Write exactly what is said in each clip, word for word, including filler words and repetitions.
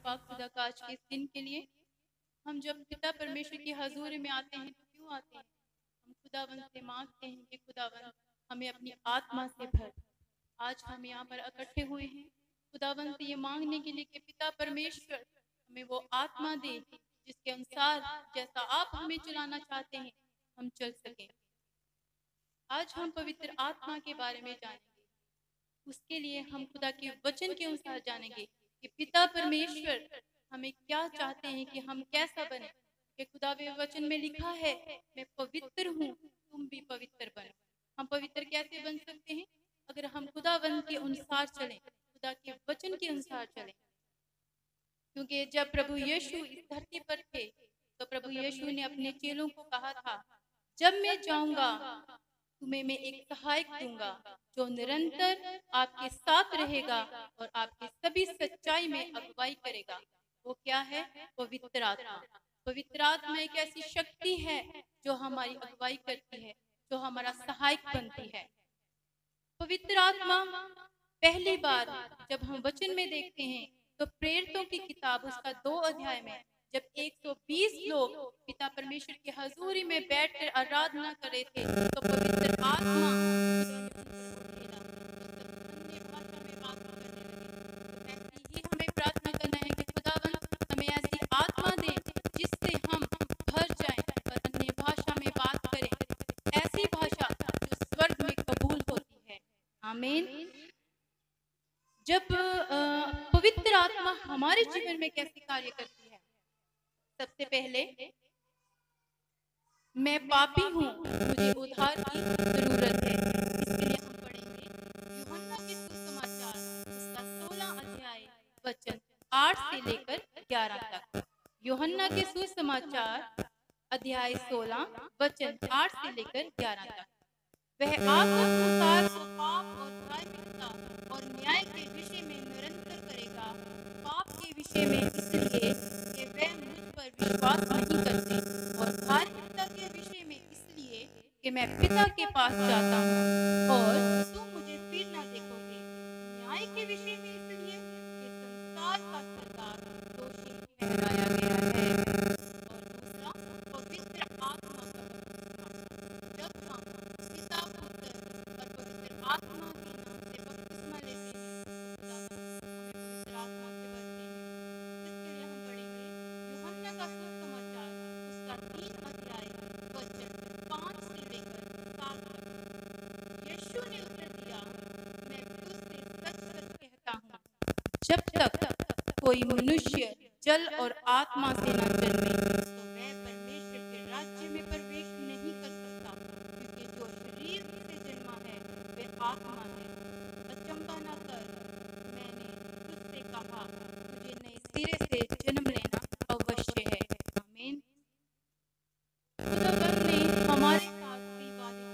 पाक खुदा का आज के इस दिन के लिए। हम जब पिता परमेश्वर की हजूरी में आते हैं तो क्यों आते हैं? हम खुदावंद से मांगते हैं कि खुदावंद हमें अपनी आत्मा से भर। आज हम यहाँ पर इकट्ठे हुए हैं खुदावंद से ये मांगने के लिए कि पिता परमेश्वर हमें वो आत्मा दे जिसके अनुसार जैसा आप हमें चलाना चाहते हैं हम चल सकें। आज हम पवित्र आत्मा के बारे में जानेंगे। उसके लिए हम खुदा के वचन के अनुसार जानेंगे कि पिता परमेश्वर हमें क्या चाहते हैं कि हम कैसा बने। कि खुदा के वचन में लिखा है मैं पवित्र हूँ तुम भी पवित्र बनो। हम पवित्र कैसे बन सकते हैं? अगर हम खुदावंद के अनुसार चलें, खुदा के वचन के अनुसार चलें। क्योंकि जब प्रभु यीशु इस धरती पर थे तो प्रभु यीशु ने अपने चेलों को कहा था जब मैं जाऊंगा तुम्हें मैं एक सहायक दूंगा जो निरंतर आपके साथ रहेगा और आपकी सभी सच्चाई में अगुवाई करेगा। वो क्या है? पवित्र आत्मा। पवित्र आत्मा एक ऐसी शक्ति है जो हमारी अगुवाई करती है, जो हमारा सहायक बनती है। पवित्र आत्मा पहली बार जब हम वचन में देखते हैं तो प्रेरितों की किताब उसका दो अध्याय में जब एक सौ बीस लोग पिता परमेश्वर की हजूरी में बैठकर आराधना कर रहे थे तो पवित्र आत्मा ही हमें प्रार्थना करना है कि खुदावंद हमें ऐसी आत्मा दे जिससे हम भर जाएं और अन्य भाषा में बात करें, ऐसी भाषा जो स्वर्ग में कबूल होती है। आमीन। जब पवित्र आत्मा हमारे जीवन में कैसे कार्य करती है? सबसे पहले मैं पापी हूँ, मुझे उद्धार की जरूरत है। इसके लिए हम पढ़ेंगे यूहन्ना के सुसमाचार उसका सोलह अध्याय वचन आठ से लेकर ग्यारह तक। यूहन्ना के सुसमाचार अध्याय सोलह वचन आठ से लेकर ग्यारह तक। वह आकर संसार को पाप और धार्मिकता और न्याय के विषय में निरंतर करेगा। पाप के विषय में इसलिए कि वह मुझ पर विश्वास नहीं करते और धार्मिकता के विषय में इसलिए कि मैं पिता के पास जाता हूँ और तुम मुझे फिर ना देखोगे। न्याय के विषय में इसलिए कि संसार का सरदार दोषी ठहराया गया है। और दूसरा पवित्र आत्मा का जब हम पिता पुत्र और पवित्र आत्मा के नाम से बपतिस्मा लेते हैं तो खुदावंद हमें पवित्र आत्मा से भरते हैं। इसके लिए हम पढ़ेंगे यूहन्ना का सुसमाचार उसका तीन अध्याय वचन पाँच से लेकर सात तक। यीशु ने उत्तर दिया मैं तुझसे सच सच कहता हूँ जब तक कोई मनुष्य जल और आत्मा से न जन्मे तो वह परमेश्वर के राज्य में प्रवेश नहीं कर सकता। क्योंकि जो शरीर से जन्मा है वह आत्मा है। अचंभा न कर, मैंने तुझसे कहा तुझे नए सिरे से जन्म लेना अवश्य है। आमीन। खुदावंद ने हमारे साथ कई वादे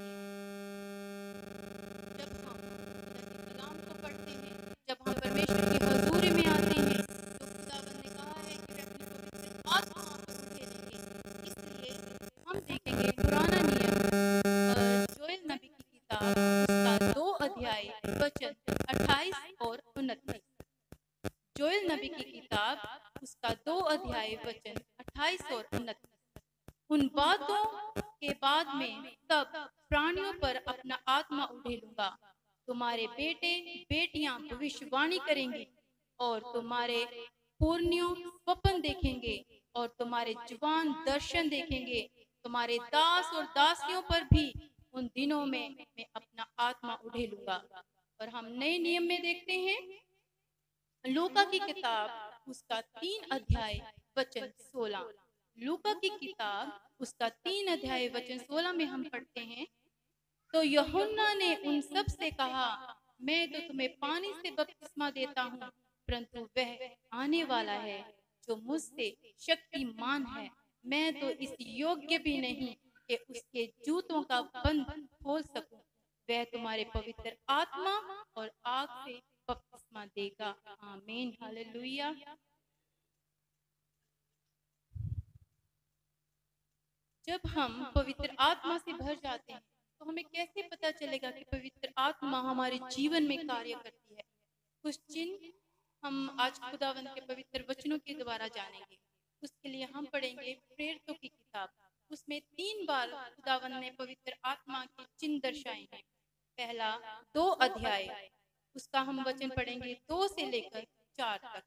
किए। जब हम खुदा के कलाम को पढ़ते हैं, जब हम परमेश्वर की हजूरी में आते हैं तो खुदावंद ने कहा है कि वे अपनी पवित्र आत्मा पर उठेरेंगे। इसलिए हम देखेंगे पुराना नियम जोएल नबी की किताब उसका दो अध्याय वचन अट्ठाईस और उनतीस। जोएल नबी की किताब उसका दो अध्याय वचन अट्ठाईस और उनतीस। उन बातों के बाद में सब प्राणियों पर अपना आत्मा उड़ेलूंगा। तुम्हारे बेटे बेटियां भविष्यवाणी करेंगी और तुम्हारे पूर्णियों स्वप्न देखेंगे और तुम्हारे जवान दर्शन देखेंगे। तुम्हारे दास और दासियों पर भी उन दिनों में मैं अपना आत्मा उड़ेलूंगा। और हम नए नियम में देखते हैं लूका की किताब उसका तीन अध्याय वचन सोलह। लूका की किताब उसका तीन अध्याय वचन सोलह में हम पढ़ते हैं तो यूहन्ना ने उन सब से कहा मैं तो तुम्हें पानी से बपतिस्मा देता हूँ परंतु वह आने वाला है जो मुझसे शक्तिमान है। मैं तो इस योग्य भी नहीं कि उसके जूतों का बंध खोल सकूं। वह तुम्हारे पवित्र आत्मा और आग से बपतिस्मा देगा। आमीन। हालेलुया। जब हम पवित्र आत्मा से भर जाते हैं तो हमें कैसे पता चलेगा कि पवित्र आत्मा हमारे जीवन में कार्य करती है? कुछ चिन्ह हम आज खुदावंद के पवित्र वचनों के द्वारा जानेंगे। उसके लिए हम पढ़ेंगे प्रेरितों की किताब। उसमें तीन बार खुदावंद ने पवित्र आत्मा के चिन्ह दर्शाए हैं। पहला दो अध्याय, उसका हम वचन पढ़ेंगे दो से लेकर चार तक।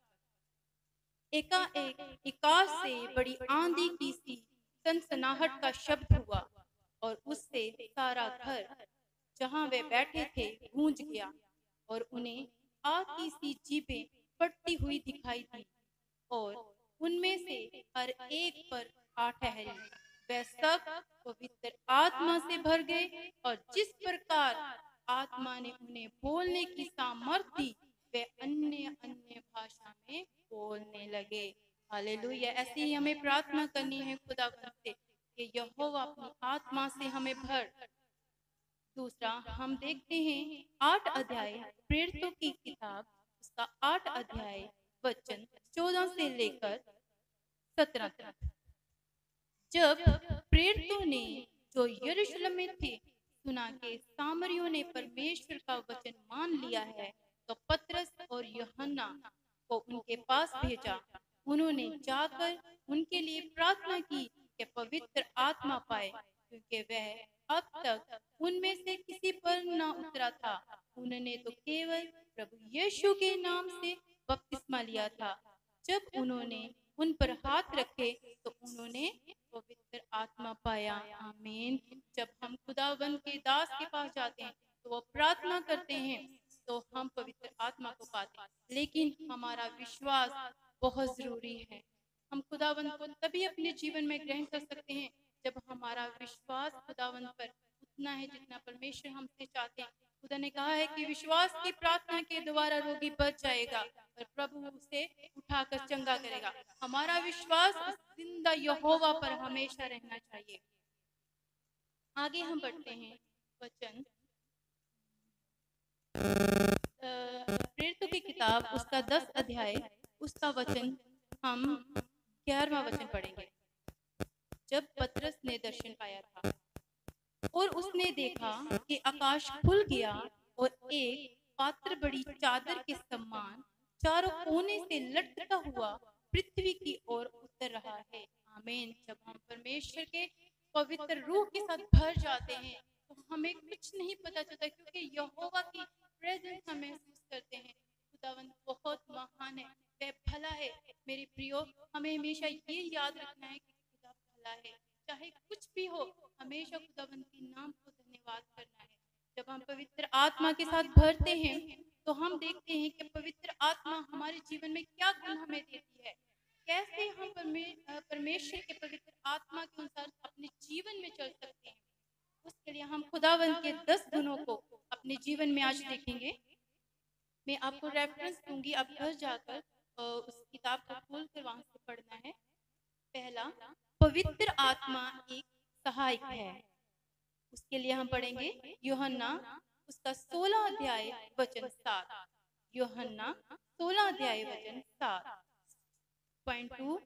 एकाएक आकाश से बड़ी आंधी की सी सनसनाहट का शब्द हुआ और उससे सारा घर जहां वे बैठे थे गूंज गया और उन्हें आग की सी जीभें फटती हुई दिखाई दी और उनमें से हर एक पर आ ठहरी। वे सब पवित्र आत्मा से भर गए और जिस प्रकार आत्मा ने उन्हें बोलने की सामर्थ्य दी वे अन्य अन्य भाषा में बोलने लगे। हालेलुया। ऐसे ही हमें प्रार्थना करनी है खुदावंद से कि यहोवा अपनी आत्मा से हमें भर। दूसरा हम देखते हैं आठ अध्याय प्रेरितों की किताब, उसका आठ अध्याय वचन चौदह से लेकर सत्रह तक। जब प्रेरितों ने जो यरूशलेम में थे सुना के सामरियों ने परमेश्वर का वचन मान लिया है तो पतरस और यूहन्ना को उनके पास भेजा। उन्होंने जाकर उनके लिए प्रार्थना की कि पवित्र आत्मा पाए, क्योंकि वह अब तक उनमें से किसी पर न उतरा था। उन्होंने तो केवल प्रभु यीशु के नाम से बपतिस्मा लिया था। जब उन्होंने उन पर हाथ रखे तो उन्होंने पवित्र आत्मा पाया। आमीन। जब हम खुदावंद के दास के पास जाते हैं तो वो प्रार्थना करते हैं तो हम पवित्र आत्मा को पाते हैं, लेकिन हमारा विश्वास बहुत जरूरी है। हम खुदावंद को तभी अपने जीवन में ग्रहण कर सकते हैं जब हमारा विश्वास खुदावंद पर उतना है जितना परमेश्वर हमसे चाहते हैं। खुदा ने कहा है कि विश्वास की प्रार्थना के द्वारा रोगी बच जाएगा और प्रभु उसे उठाकर चंगा करेगा। हमारा विश्वास उस जिंदा यहोवा पर हमेशा रहना चाहिए। आगे हम बढ़ते हैं वचन प्रेरितों की किताब, उसका दस अध्याय, उसका वचन हम ग्यारहवां वचन पढ़ेंगे। जब पतरस ने दर्शन पाया था और उसने देखा कि आकाश खुल गया और एक पात्र बड़ी चादर के समान चारों कोने से लटकता हुआ पृथ्वी की ओर उतर रहा है। आमीन। जब हम परमेश्वर के पवित्र रूह के साथ भर जाते हैं तो हमें कुछ नहीं पता चलता, क्योंकि यहोवा की प्रेजेंस हम महसूस करते हैं। खुदावंद बहुत महान है, वह भला है। मेरे प्रियो, हमें हमेशा ये याद रखना है कि खुदा भला है। चाहे कुछ भी हो, हमेशा खुदावंद के नाम को धन्यवाद करना है। जब हम पवित्र आत्मा के साथ भरते हैं तो हम देखते हैं कि पवित्र आत्मा हमारे जीवन में क्या गुण हमें देती है, कैसे हम परमेश्वर के पवित्र आत्मा के अनुसार अपने जीवन में चल सकते हैं। उसके लिए हम खुदावंद के दस गुणों को अपने जीवन में आज देखेंगे। मैं आपको रेफरेंस दूंगी, आप घर जाकर उस किताब को खोल कर वहां से पढ़ना है। पहला, पवित्र आत्मा एक सहायक है। उसके लिए हम पढ़ेंगे यूहन्ना, उसका सोलह अध्याय वचन सात। यूहन्ना सोलह अध्याय वचन सात। पॉइंट टू,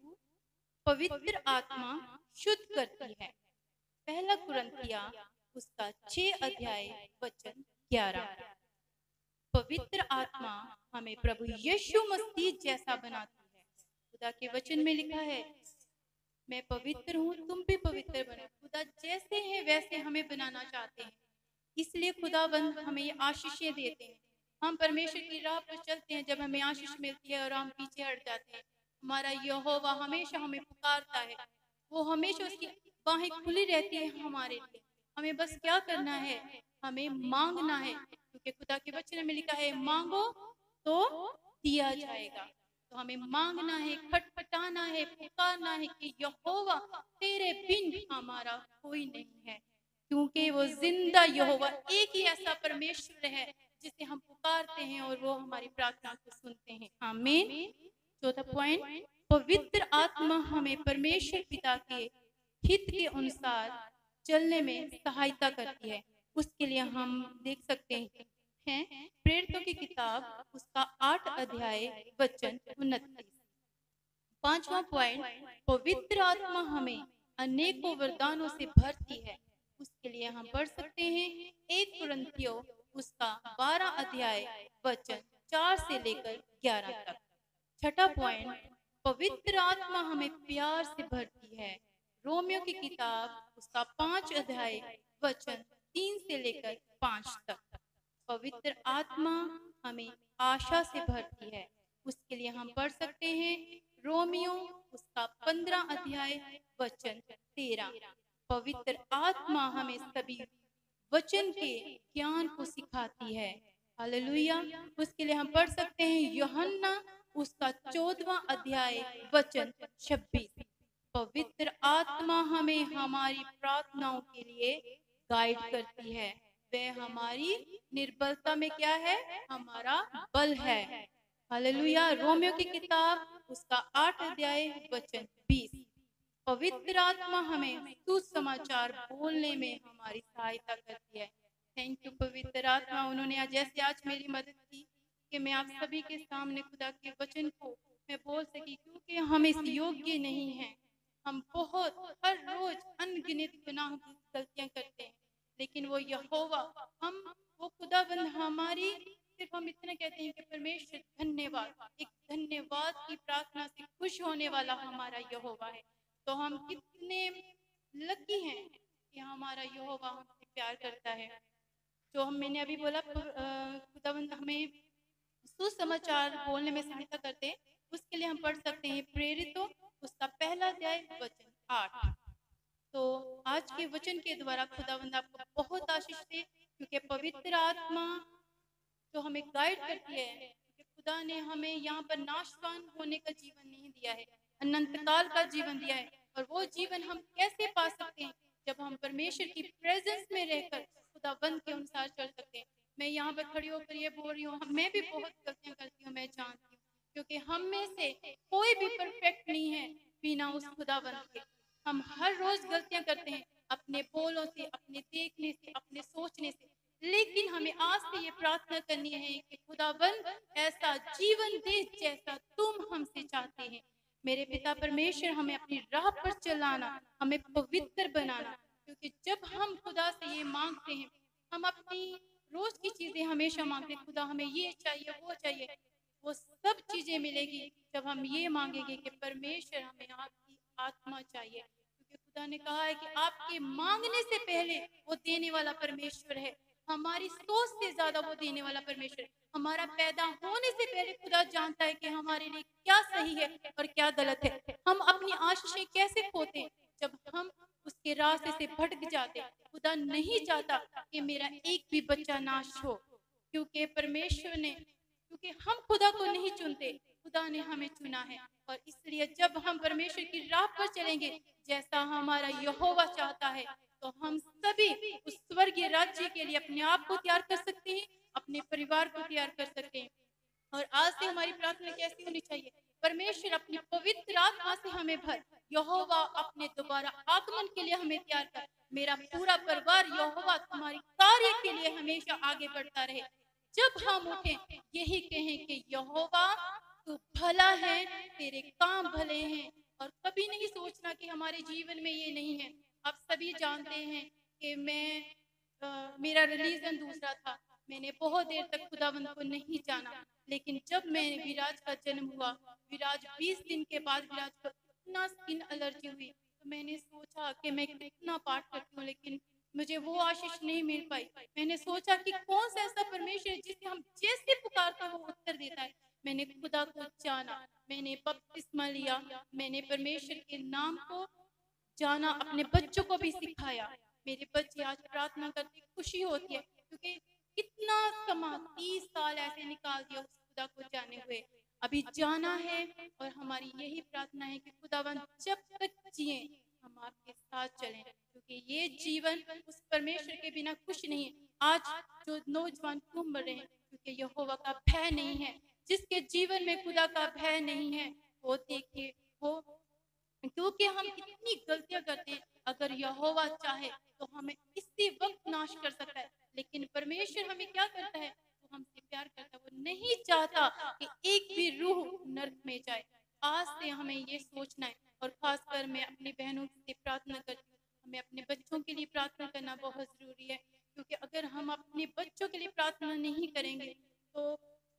पवित्र आत्मा शुद्ध करती है। पहला कुरिन्थिया, उसका छह अध्याय वचन ग्यारह। पवित्र आत्मा हमें प्रभु यीशु मसीह जैसा बनाती है। खुदा के वचन में लिखा है, मैं पवित्र हूँ, तुम भी पवित्र बनो। खुदा जैसे हैं वैसे हमें बनाना चाहते हैं, इसलिए खुदावंद हमें ये आशीषें देते हैं। हम परमेश्वर की राह पर चलते हैं जब हमें आशीष मिलती है और हम पीछे हट जाते हैं। हमारा यहोवा हमेशा हमें पुकारता है, वो हमेशा उसकी बाहें खुली रहती है हमारे लिए। हमें बस क्या करना है, हमें मांगना है, क्योंकि खुदा के वचन में लिखा है मांगो तो दिया जाएगा। तो हमें मांगना है, खटखटाना है, पुकारना है कि यहोवा तेरे बिन हमारा कोई नहीं है, क्योंकि वो जिंदा यहोवा एक ही ऐसा परमेश्वर है जिसे हम पुकारते हैं और वो हमारी प्रार्थना को सुनते हैं। आमीन। चौथा पॉइंट, पवित्र आत्मा हमें परमेश्वर पिता के हित के अनुसार चलने में सहायता करती है। उसके लिए हम देख सकते हैं हैं प्रेरितों की किताब, उसका आठ अध्याय वचन उनतीस। पांचवा पॉइंट, पवित्र आत्मा हमें अनेकों वरदानों से भरती है। उसके लिए हम पढ़ सकते हैं एक कुरिन्थियों, उसका बारह अध्याय वचन चार से लेकर ग्यारह तक। छठा पॉइंट, पवित्र आत्मा हमें प्यार से भरती है। रोमियो की किताब उसका पांच अध्याय वचन तीन से लेकर पांच तक। पवित्र आत्मा हमें आशा से भरती है। उसके लिए हम पढ़ सकते हैं रोमियो उसका पंद्रह अध्याय वचन तेरह। पवित्र आत्मा हमें सभी वचन के ज्ञान को सिखाती है। हालेलुया। उसके लिए हम पढ़ सकते हैं यूहन्ना उसका चौदहवां अध्याय वचन छब्बीस। पवित्र आत्मा हमें हमारी प्रार्थनाओं के लिए गाइड करती है। वह हमारी निर्बलता में क्या है? हमारा बल है। हालेलुया। रोमियो की किताब उसका आठ अध्याय वचन बीस। पवित्र आत्मा हमें सुसमाचार बोलने में हमारी सहायता करती है। थैंक यू पवित्र आत्मा, उन्होंने आज जैसे आज मेरी मदद की कि मैं आप सभी के सामने खुदा के वचन को मैं बोल सकी, क्योंकि हम इस योग्य नहीं हैं। हम बहुत हर रोज अनगिनत गुनाह की गलतियां करते हैं, लेकिन वो यहोवा हम वो खुदाबंद हमारी सिर्फ हम इतना कहते हैं कि परमेश्वर धन्यवाद, एक धन्यवाद की प्रार्थना से खुश होने वाला हमारा यहोवा है। तो हम कितने लकी हैं कि हमारा यहोवा हमसे प्यार करता है। जो हम मैंने अभी बोला खुदाबंद हमें सुसमाचार बोलने में सहायता करते हैं। उसके लिए हम पढ़ सकते हैं प्रेरितों उसका पहला अध्याय वचन आठ। तो आज के वचन के द्वारा खुदावंद आपको बहुत आशीष दे, क्योंकि पवित्र आत्मा जो हमें गाइड करती है, क्योंकि खुदा ने हमें यहाँ पर नाशवान होने का जीवन नहीं दिया है, अनंत काल का जीवन दिया है। और वो जीवन हम कैसे पा सकते हैं? जब हम परमेश्वर की प्रेजेंस में रहकर खुदावंद के अनुसार चल सकते हैं। मैं यहाँ पर खड़ी होकर ये बोल रही हूँ, मैं भी बहुत गलतियां करती हूँ, मैं जानती हूँ, क्योंकि हम में से कोई भी परफेक्ट नहीं है बिना उस खुदावंद के। हम हर रोज गलतियां करते हैं, अपने बोलों से, अपने देखने से, अपने सोचने से। लेकिन हमें आज से ये प्रार्थना करनी है कि खुदावंद ऐसा जीवन दे जैसा तुम हमसे चाहते हैं। मेरे पिता परमेश्वर, हमें अपनी राह पर चलाना, हमें पवित्र बनाना, क्योंकि जब हम खुदा से ये मांगते हैं, हम अपनी रोज की चीजें हमेशा मांगते हैं, खुदा हमें ये चाहिए वो चाहिए, वो सब चीजें मिलेगी जब हम ये मांगेंगे कि परमेश्वर हमें आपकी आत्मा चाहिए। क्योंकि खुदा ने कहा है कि आपके मांगने से पहले वो देने वाला परमेश्वर है। हमारी सोच से ज्यादा वो देने वाला परमेश्वर है। हमारा पैदा होने से पहले खुदा जानता है कि हमारे लिए क्या सही है और क्या गलत है। हम अपनी आशीषें कैसे खोते हैं? जब हम उसके रास्ते से भटक जाते। खुदा नहीं चाहता कि मेरा एक भी बच्चा नाश हो, क्योंकि परमेश्वर ने क्योंकि हम खुदा को नहीं चुनते, खुदा ने हमें चुना है। और इसलिए जब हम परमेश्वर की राह पर चलेंगे जैसा हमारा यहोवा चाहता है, तो हम सभी उस स्वर्गीय राज्य के लिए अपने आप को तैयार कर सकते हैं, अपने परिवार को तैयार कर सकते हैं। और आज से हमारी प्रार्थना कैसी होनी चाहिए? परमेश्वर अपनी पवित्र आत्मा से हमें भर, यहोवा अपने दोबारा आगमन के लिए हमें तैयार कर। मेरा पूरा परिवार यहोवा तुम्हारी कार्य के लिए हमेशा आगे बढ़ता रहे। जब हम उठे यही कहें कि यहोवा तू भला है, तेरे काम भले हैं। और कभी नहीं सोचना कि हमारे जीवन में ये नहीं है। आप सभी जानते हैं कि मैं आ, मेरा रिलीजन दूसरा था, मैंने बहुत देर तक खुदावंद को नहीं जाना। लेकिन जब मैंने विराज का जन्म हुआ, विराज बीस दिन के बाद विराज को इतना स्किन एलर्जी हुई, तो मैंने सोचा कि मैं कितना पाठ करती हूँ, लेकिन मुझे वो आशीष नहीं मिल पाई। मैंने सोचा कि कौन सा ऐसा परमेश्वर है जिसे हम जैसे पुकारते हैं वो उत्तर देता है। मैंने खुदा को जाना, मैंने बपतिस्मा लिया, मैंने परमेश्वर के नाम को जाना, अपने बच्चों को भी सिखाया। मेरे बच्चे आज प्रार्थना करते खुशी होती है, क्योंकि कितना समा तीस साल ऐसे निकाल दिया उस खुदा को जाने हुए। अभी जाना है और हमारी यही प्रार्थना है कि खुदावंद जब तक जिए हम आपके साथ चलें, क्योंकि ये जीवन उस परमेश्वर के बिना कुछ नहीं है। आज जो नौजवान घूम रहे हैं, क्योंकि यहोवा का भय नहीं है। जिसके जीवन में खुदा का भय नहीं है, वो देखिए वो, क्योंकि हम कितनी गलतियां करते हैं। अगर यहोवा चाहे तो हमें इसी वक्त नाश कर सकता है, लेकिन परमेश्वर हमें क्या करता है? वो हमसे प्यार करता है। वो नहीं चाहता कि एक भी रूह नर्क में जाए। आज से हमें ये सोचना है, और खासकर मैं अपनी बहनों से प्रार्थना करती हूँ, हमें अपने बच्चों के लिए प्रार्थना करना बहुत जरूरी है। क्योंकि अगर हम अपने बच्चों के लिए प्रार्थना नहीं करेंगे तो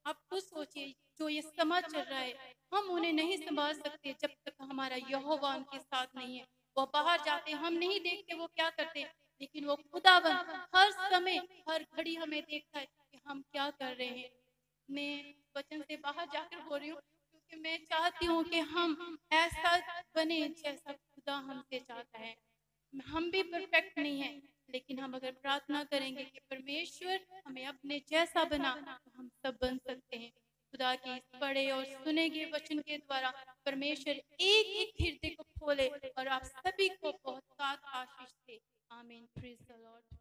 आप खुद सोचिए, जो ये समाज चल रहा है, हम उन्हें नहीं संभाल सकते जब तक हमारा यहोवा उनके साथ नहीं है। वो बाहर जाते, हम नहीं देखते वो क्या करते हैं, लेकिन वो खुदावन हर समय, हर घड़ी हमें देखता है कि हम क्या कर रहे हैं। मैं वचन से बाहर जाकर बोल रही हूँ, क्योंकि मैं चाहती हूँ कि हम ऐसा बने जैसा खुदा हमसे चाहता है। हम भी परफेक्ट नहीं हैं, लेकिन हम अगर प्रार्थना करेंगे कि परमेश्वर हमें अपने जैसा बना, तो हम सब बन सकते हैं। खुदा के इस पढ़े और सुने गए वचन के द्वारा परमेश्वर एक एक हृदय को खोले और आप सभी को बहुत साथ आशीष दे। आमीन। Praise the Lord.